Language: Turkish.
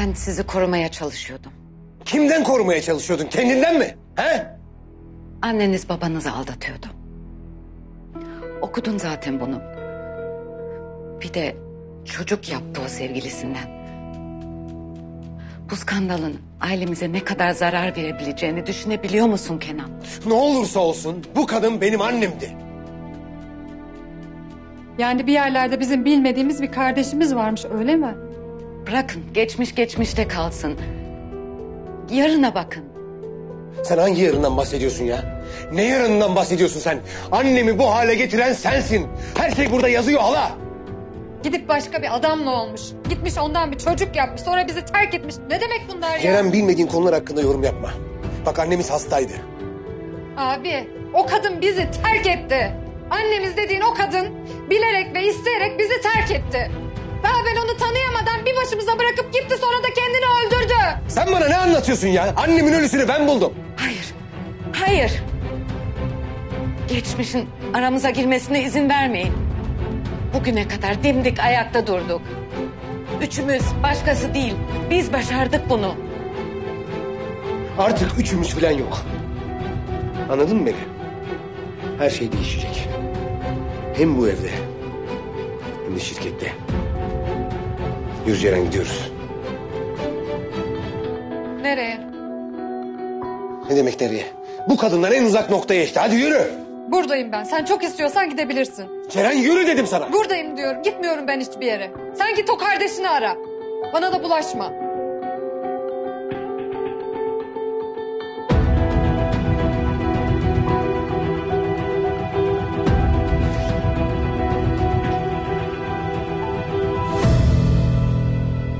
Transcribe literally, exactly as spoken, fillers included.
Ben sizi korumaya çalışıyordum. Kimden korumaya çalışıyordun? Kendinden mi? He? Anneniz babanızı aldatıyordu. Okudun zaten bunu. Bir de çocuk yaptı o sevgilisinden. Bu skandalın ailemize ne kadar zarar verebileceğini düşünebiliyor musun Kenan? Ne olursa olsun bu kadın benim annemdi. Yani bir yerlerde bizim bilmediğimiz bir kardeşimiz varmış, öyle mi? Bırakın geçmiş geçmişte kalsın. Yarına bakın. Sen hangi yarından bahsediyorsun ya? Ne yarından bahsediyorsun sen? Annemi bu hale getiren sensin. Her şey burada yazıyor hala. Gidip başka bir adamla olmuş. Gitmiş ondan bir çocuk yapmış, sonra bizi terk etmiş. Ne demek bunlar ya? Kerem, bilmediğin konular hakkında yorum yapma. Bak, annemiz hastaydı. Abi, o kadın bizi terk etti. Annemiz dediğin o kadın bilerek ve isteyerek bizi terk etti. Daha ben onu tanıyamadan bir başımıza bırakıp gitti, sonra da kendini öldürdü. Sen bana ne anlatıyorsun ya? Annemin ölüsünü ben buldum. Hayır, hayır. Geçmişin aramıza girmesine izin vermeyin. Bugüne kadar dimdik ayakta durduk. Üçümüz, başkası değil. Biz başardık bunu. Artık üçümüz falan yok. Anladın mı beni? Her şey değişecek. Hem bu evde hem de şirkette. Yürü Ceren, gidiyoruz. Nereye? Ne demek nereye? Bu kadından en uzak noktaya işte. Hadi yürü. Buradayım ben. Sen çok istiyorsan gidebilirsin. Ceren, yürü dedim sana. Buradayım diyorum. Gitmiyorum ben hiçbir yere. Sen git o kardeşini ara. Bana da bulaşma.